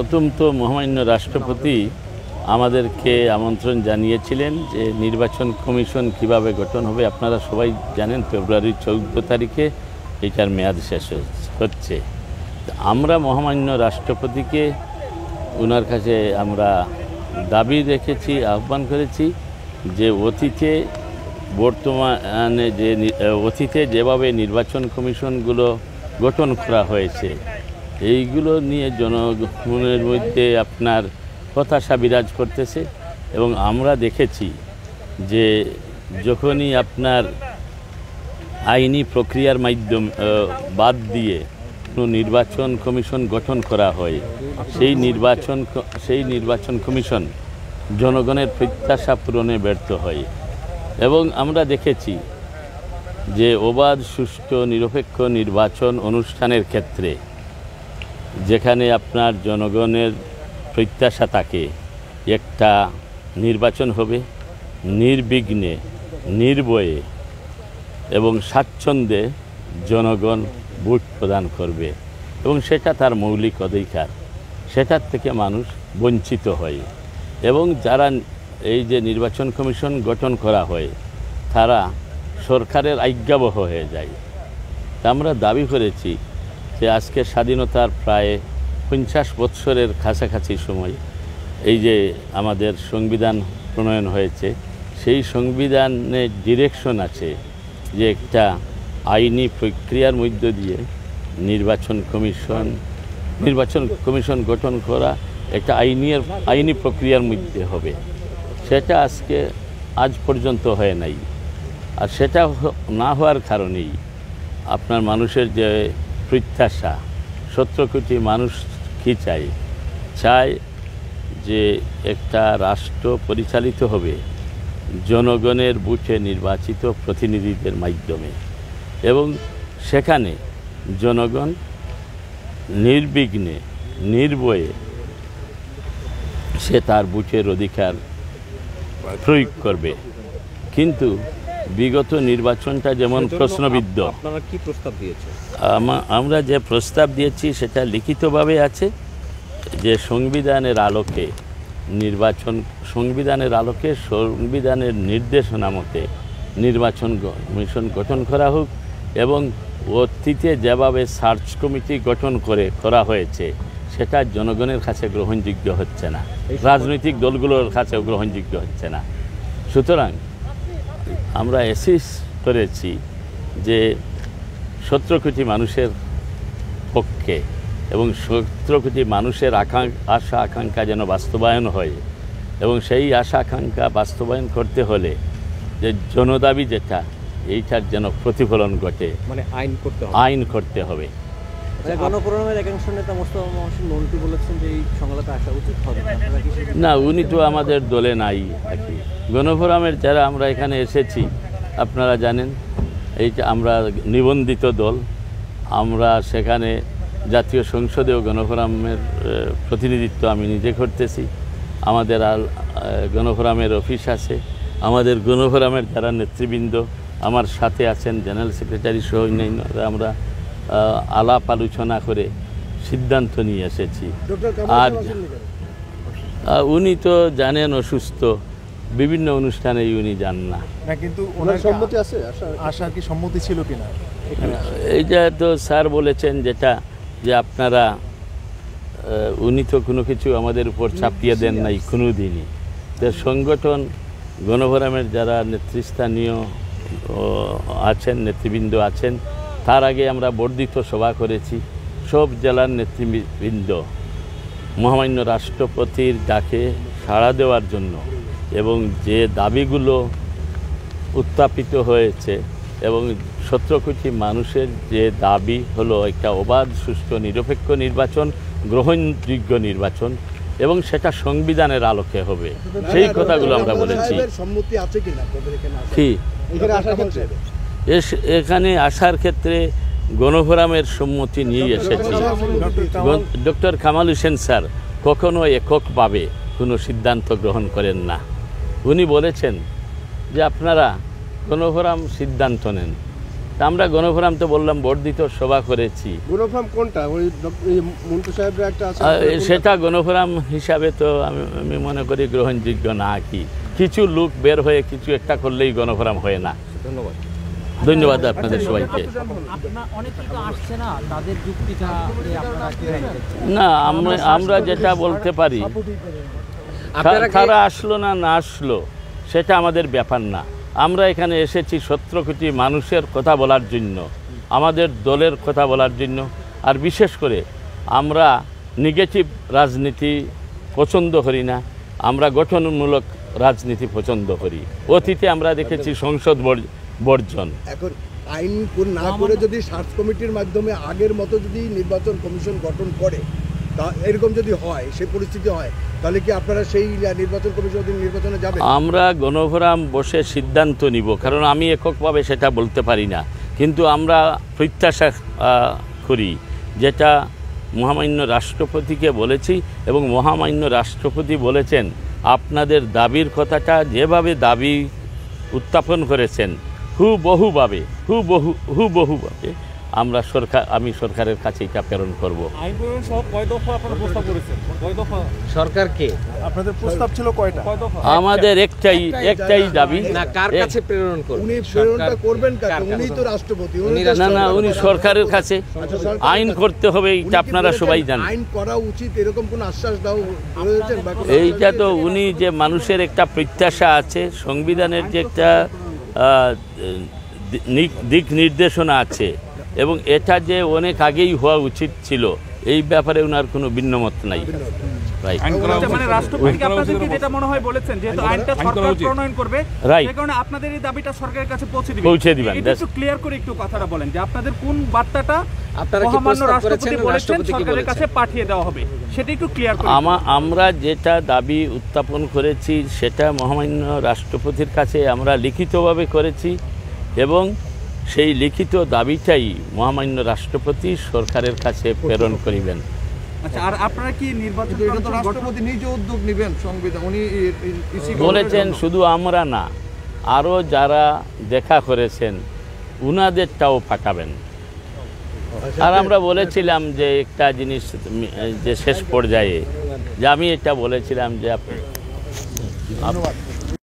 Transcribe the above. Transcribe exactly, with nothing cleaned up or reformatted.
প্রথম তো মহামান্য রাষ্ট্রপতি আমাদেরকে আমন্ত্রণ জানিয়েছিলেন যে নির্বাচন কমিশন কিভাবে গঠন হবে। আপনারা সবাই জানেন ফেব্রুয়ারির চৌদ্দ তারিখে এটার মেয়াদ শেষ হচ্ছে। আমরা মহামান্য রাষ্ট্রপতিকে ওনার কাছে আমরা দাবি রেখেছি, আহ্বান করেছি যে অতীতে বর্তমানে যে অতীতে যেভাবে নির্বাচন কমিশনগুলো গঠন করা হয়েছে এইগুলো নিয়ে জনগণের মধ্যে আপনার হতাশা বিরাজ করতেছে। এবং আমরা দেখেছি যে যখনই আপনার আইনি প্রক্রিয়ার মাধ্যম বাদ দিয়ে কোনো নির্বাচন কমিশন গঠন করা হয়, সেই নির্বাচন সেই নির্বাচন কমিশন জনগণের প্রত্যাশা পূরণে ব্যর্থ হয়। এবং আমরা দেখেছি যে অবাধ, সুষ্ঠু, নিরপেক্ষ নির্বাচন অনুষ্ঠানের ক্ষেত্রে যেখানে আপনার জনগণের প্রত্যাশা থাকে একটা নির্বাচন হবে নির্বিঘ্নে, নির্ভয়ে এবং স্বাচ্ছন্দ্যে জনগণ ভোট প্রদান করবে এবং সেটা তার মৌলিক অধিকার, সেটার থেকে মানুষ বঞ্চিত হয়। এবং যারা এই যে নির্বাচন কমিশন গঠন করা হয় তারা সরকারের আজ্ঞাবহ হয়ে যায়। আমরা দাবি করেছি যে আজকে স্বাধীনতার প্রায় পঞ্চাশ বৎসরের কাছাকাছি সময় এই যে আমাদের সংবিধান প্রণয়ন হয়েছে, সেই সংবিধানের ডিরেকশন আছে যে একটা আইনি প্রক্রিয়ার মধ্য দিয়ে নির্বাচন কমিশন নির্বাচন কমিশন গঠন করা একটা আইনের আইনি প্রক্রিয়ার মধ্যে হবে। সেটা আজকে আজ পর্যন্ত হয় নাই। আর সেটা না হওয়ার কারণেই আপনার মানুষের যে প্রত্যাশা, সতেরো কোটি মানুষ কী চায় চায় যে একটা রাষ্ট্র পরিচালিত হবে জনগণের ভোটে নির্বাচিত প্রতিনিধিদের মাধ্যমে এবং সেখানে জনগণ নির্বিঘ্নে, নির্ভয়ে সে তার ভোটের অধিকার প্রয়োগ করবে। কিন্তু বিগত নির্বাচনটা যেমন প্রশ্নবিদ্ধ, আপনারা কি প্রস্তাব দিয়েছেন? আমরা যে প্রস্তাব দিয়েছি সেটা লিখিতভাবে আছে যে সংবিধানের আলোকে নির্বাচন সংবিধানের আলোকে সংবিধানের নির্দেশনা মতে নির্বাচন কমিশন গঠন করা হোক এবং অতীতে যেভাবে সার্চ কমিটি গঠন করে করা হয়েছে সেটা জনগণের কাছে গ্রহণযোগ্য হচ্ছে না, রাজনৈতিক দলগুলোর কাছেও গ্রহণযোগ্য হচ্ছে না। সুতরাং আমরা এসিস করেছি যে সতেরো কোটি মানুষের পক্ষে এবং সতেরো কোটি মানুষের আশা আকাঙ্ক্ষা যেন বাস্তবায়ন হয় এবং সেই আশা আকাঙ্ক্ষা বাস্তবায়ন করতে হলে যে জনদাবি যেটা এইটার যেন প্রতিফলন ঘটে, মানে আইন করতে হবে আইন করতে হবে। গণফোরামের একাংশ নেতা মোস্তফা মহসিন মন্ত্রী বলেছেন যে এই সংলাপে আসা উচিত হবে না। উনি তো আমাদের দলে নাই। গণফোরামের যারা আমরা এখানে এসেছি আপনারা জানেন এইটা আমরা নিবন্ধিত দল। আমরা সেখানে জাতীয় সংসদেও গণফোরামের প্রতিনিধিত্ব আমি নিজে করতেছি। আমাদের আল গণফোরামের অফিস আছে। আমাদের গণফোরামের যারা নেতৃবৃন্দ আমার সাথে আছেন, জেনারেল সেক্রেটারি সহ অন্যান্যরা, আমরা আলাপ আলোচনা করে সিদ্ধান্ত নিয়ে এসেছি। আর উনি তো জানেন অসুস্থ, বিভিন্ন অনুষ্ঠানে উনি যান না। কিন্তু ওনার সম্মতি আছে, আশা কি সম্মতি ছিল কিনা? এইটা তো স্যার বলেছেন যেটা যে আপনারা উনি তো কোনো কিছু আমাদের উপর চাপিয়ে দেন নাই কোনো দিনই। তো সংগঠন গণফোরামের যারা নেতৃস্থানীয় আছেন, নেতৃবৃন্দ আছেন, তার আগে আমরা বর্ধিত সভা করেছি। সব জেলার নেতৃবৃন্দ মহামান্য রাষ্ট্রপতির ডাকে সাড়া দেওয়ার জন্য এবং যে দাবিগুলো উত্থাপিত হয়েছে এবং সতেরো কোটি মানুষের যে দাবি হলো একটা অবাধ, সুষ্ঠু, নিরপেক্ষ নির্বাচন, গ্রহণযোগ্য নির্বাচন এবং সেটা সংবিধানের আলোকে হবে, সেই কথাগুলো আমরা বলেছি। কি এখানে আসার ক্ষেত্রে গণফোরামের সম্মতি নিয়ে এসেছি। ডক্টর কামাল হোসেন স্যার কখনো এককভাবে কোনো সিদ্ধান্ত গ্রহণ করেন না। উনি বলেছেন যে আপনারা গণফোরাম সিদ্ধান্ত নেন, তা আমরা গণফোরাম তো বললাম বর্ধিত সভা করেছি। গণফোরাম কোনটা? ওই ডক- এই মন্টু সাহেবের একটা আছে। আহ, সেটা গণফোরাম হিসাবে তো আমি আমি মনে করি গ্রহণযোগ্য না। কি কিছু লোক বের হয়ে কিছু একটা করলেই গণফোরাম হয় না। ধন্যবাদ। ধন্যবাদ আপনাদের সবাইকে। আপনার অনেকেই তো আসছে না, তাদের যুক্তিটা যে আপনারা কিভাবে দেখছেন? না আমরা আমরা যেটা বলতে পারি, আপনারা কি- তারা আসলো না না আসলো সেটা আমাদের ব্যাপার না। আমরা এখানে এসেছি সতেরো কোটি মানুষের কথা বলার জন্য, আমাদের দলের কথা বলার জন্য। আর বিশেষ করে আমরা নেগেটিভ রাজনীতি পছন্দ করি না, আমরা গঠনমূলক রাজনীতি পছন্দ করি। অতীতে আমরা দেখেছি সংসদ বর- বর্জন। এখন আইন কোন- না করে যদি সার্চ কমিটির মাধ্যমে আগের মতো যদি নির্বাচন কমিশন গঠন করে, তা এরকম যদি হয়, সেই পরিস্থিতি হয়, তাহলে কি আপনারা সেই নির্বাচন কমিশন নির্বাচনে যাবেন? আমরা গণফোরাম বসে সিদ্ধান্ত নিব, কারণ আমি এককভাবে সেটা বলতে পারি না। কিন্তু আমরা প্রত্যাশা আহ, করি, যেটা মহামান্য রাষ্ট্রপতিকে বলেছি এবং মহামান্য রাষ্ট্রপতি বলেছেন আপনাদের দাবির কথাটা যেভাবে দাবি উত্থাপন করেছেন হুবহুভাবে হুবহু হুবহুভাবে আমরা সরকার আমি সরকারের কাছে এটা প্রেরণ করব। আইন প্রণয়ন সহ কয় দফা আপনারা প্রস্তাব করেছেন? কয় দফা? সরকারকে আপনাদের প্রস্তাব ছিল কয়টা? কয় দফা? আমাদের একটাই একটাই দাবি। না, কার কাছে প্রেরণ করবেন? উনি প্রেরণটা সরকার- করবেন কাকে? কার কাছে? উনি তো রাষ্ট্রপতি। উনি উনি তো না না সরকার- উনি সরকারের কাছে আচ্ছা, সরকারের আইন কাছে। করতে হবে, উনি এটা কি আপনারা বলেছেন সবাই জানেন। আইন করা উচিত এরকম কোন আশ্বাস দাও বলেছেন? বা কোনো এইটা আশ্বাস তো দিয়েছেন? উনি যে মানুষের একটা প্রত্যাশা আছে, সংবিধানের যে একটা আহ, দিক- দিক নির্দেশনা আছে এবং এটা যে অনেক আগেই হওয়া উচিত ছিল, এই ব্যাপারে ওনার কোনো ভিন্নমত নাই। রাইট আচ্ছা, মানে রাষ্ট্রপতিকে আপনাদেরকে যেটা মনে হয় বলেছেন, যেহেতু আইনটা সরকার প্রণয়ন করবে, Right. সেই কারণে আপনাদের এই দাবিটা সরকারের কাছে পৌঁছে দিবেন। পৌঁছে দিবেন, এটা that's- একটু ক্লিয়ার করে একটু কথাটা বলেন যে আপনাদের কোন বার্তাটা আপনারা কি মহামান্য প্রস্তাব রাষ্ট্রপতি করেছেন? বলেছেন রাষ্ট্রপতি কি সরকারের বলেছেন? কাছে পাঠিয়ে দেওয়া হবে, সেটা একটু ক্লিয়ার করে। আমা আমরা যেটা দাবি উত্থাপন করেছি সেটা মহামান্য রাষ্ট্রপতির কাছে আমরা লিখিতভাবে করেছি এবং সেই লিখিত দাবিটাই মহামান্য রাষ্ট্রপতি সরকারের কাছে প্রেরণ করিবেন। আচ্ছা, আর আপনারা কি নির্বাচন এটা তো কমিশন গঠন- রাষ্ট্রপতি নিজে উদ্যোগ নেবেন সংবিধান উনি ই- ই- ইসি বলেছেন শুধু আমরা না, আরও যারা দেখা করেছেন উনাদেরটাও পাঠাবেন। আর আমরা বলেছিলাম যে একটা জিনিস উম, যে শেষ পর্যায়ে যে আমি এটা বলেছিলাম যে আপনি আপ-